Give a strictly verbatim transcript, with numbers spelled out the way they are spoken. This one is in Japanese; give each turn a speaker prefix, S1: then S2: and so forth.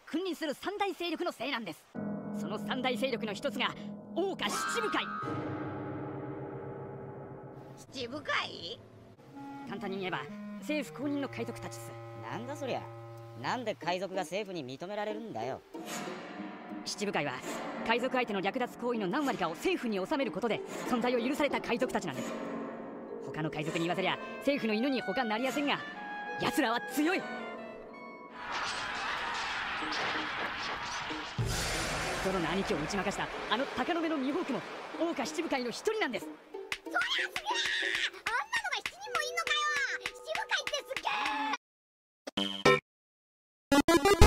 S1: 君臨する三大勢力のせいなんです。その三大勢力の一つが桜花七部会。
S2: 七部会？
S1: 簡単に言えば政府公認の海賊たちっす。
S3: なんだそりゃ。なんで海賊が政府に認められるんだよ。
S1: 七部会は海賊相手の略奪行為の何割かを政府に収めることで存在を許された海賊たちなんです。他の海賊に言わせりゃ政府の犬に他なりやせんが、奴らは強い。ゾロの兄貴を打ち負かしたあの鷹の目のミホークも桜花七部会の一人なんです。
S2: そりゃすげえ！あんなのが七人もいんのかよ！七部会ってすげえ！